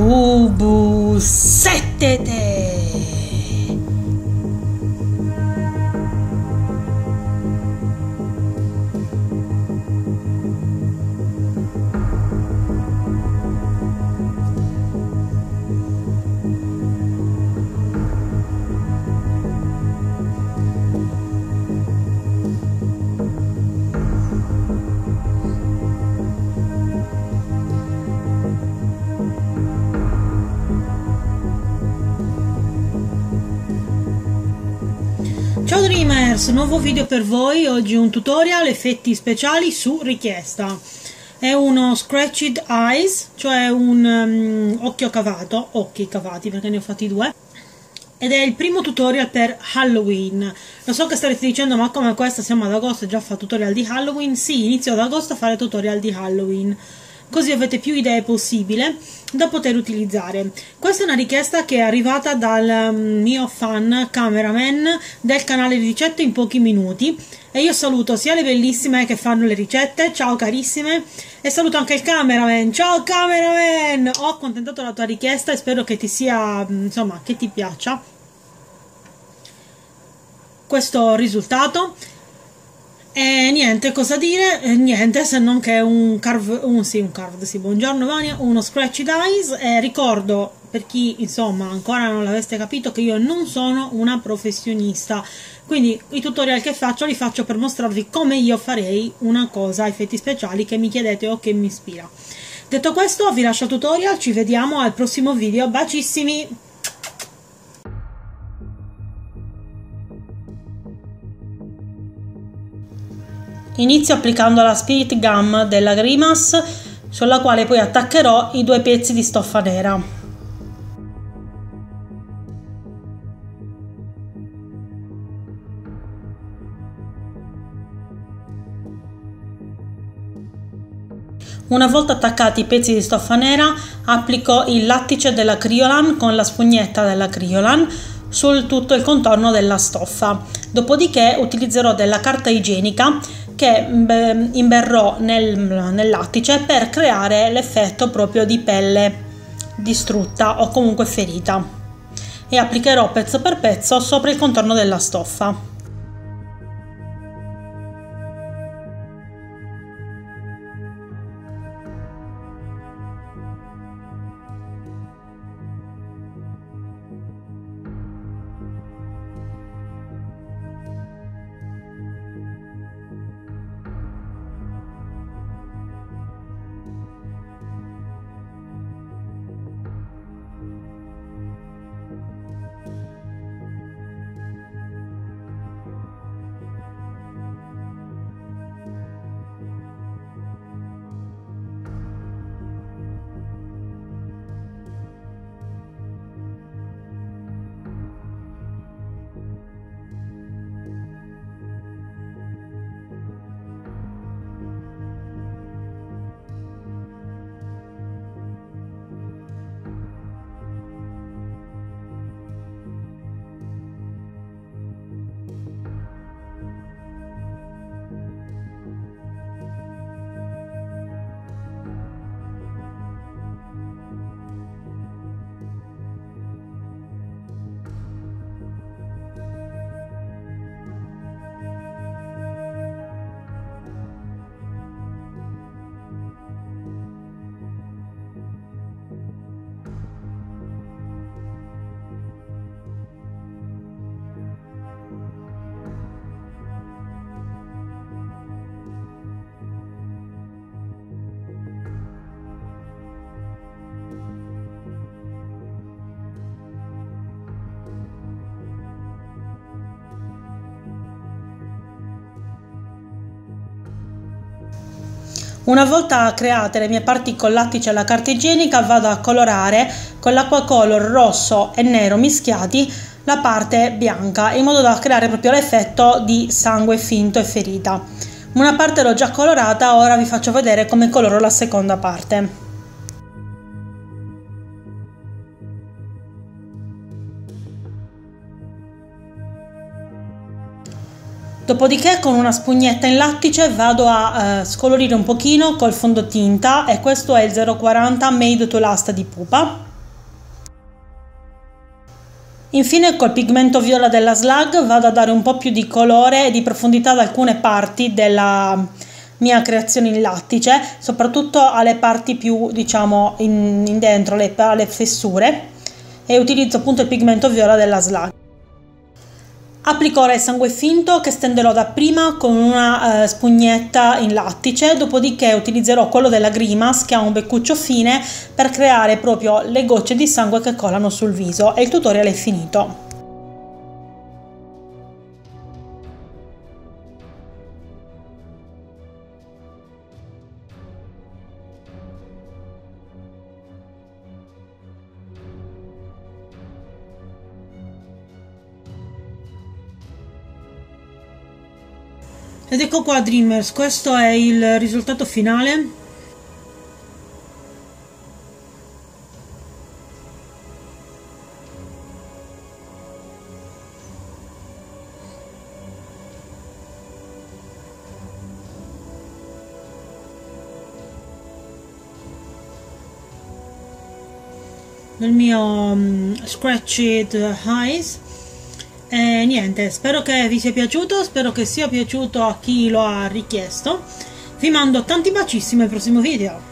Ubu Settete. Ciao Dreamers, nuovo video per voi. Oggi un tutorial effetti speciali su richiesta. È uno scratched eyes, cioè un occhio cavato, occhi cavati perché ne ho fatti due, ed è il primo tutorial per Halloween. Lo so che starete dicendo, ma come questo siamo ad agosto e già fa tutorial di Halloween? Sì, inizio ad agosto a fare tutorial di Halloween, così avete più idee possibile da poter utilizzare. Questa è una richiesta che è arrivata dal mio fan cameraman del canale di ricette in pochi minuti, e io saluto sia le bellissime che fanno le ricette, ciao carissime, e saluto anche il cameraman, ciao cameraman. Ho accontentato la tua richiesta e spero che ti sia, insomma, che ti piaccia questo risultato. E niente, cosa dire? Niente, se non che buongiorno Vania, uno scratched eyes. E ricordo, per chi insomma ancora non l'aveste capito, che io non sono una professionista, quindi i tutorial che faccio li faccio per mostrarvi come io farei una cosa, effetti speciali che mi chiedete o che mi ispira. Detto questo, vi lascio il tutorial, ci vediamo al prossimo video, bacissimi! Inizio applicando la Spirit Gum della Grimace, sulla quale poi attaccherò i due pezzi di stoffa nera. Una volta attaccati i pezzi di stoffa nera, applico il lattice della Kryolan con la spugnetta della Kryolan sul tutto il contorno della stoffa. Dopodiché utilizzerò della carta igienica che imberrò nel lattice per creare l'effetto proprio di pelle distrutta o comunque ferita, e applicherò pezzo per pezzo sopra il contorno della stoffa. Una volta create le mie parti con lattice e la carta igienica, vado a colorare con l'acquacolor rosso e nero mischiati la parte bianca, in modo da creare proprio l'effetto di sangue finto e ferita. Una parte l'ho già colorata, ora vi faccio vedere come coloro la seconda parte. Dopodiché con una spugnetta in lattice vado a scolorire un pochino col fondotinta, e questo è il 040 Made to Last di Pupa. Infine col pigmento viola della Slug vado a dare un po' più di colore e di profondità ad alcune parti della mia creazione in lattice, soprattutto alle parti più, diciamo, in dentro, alle fessure, e utilizzo appunto il pigmento viola della Slug. Applico ora il sangue finto che stenderò dapprima con una spugnetta in lattice, dopodiché utilizzerò quello della Grimace che ha un beccuccio fine per creare proprio le gocce di sangue che colano sul viso, e il tutorial è finito. Ed ecco qua Dreamers, questo è il risultato finale. Nel mio Scratched Eyes. E niente, spero che vi sia piaciuto, spero che sia piaciuto a chi lo ha richiesto. Vi mando tanti bacissimi al prossimo video.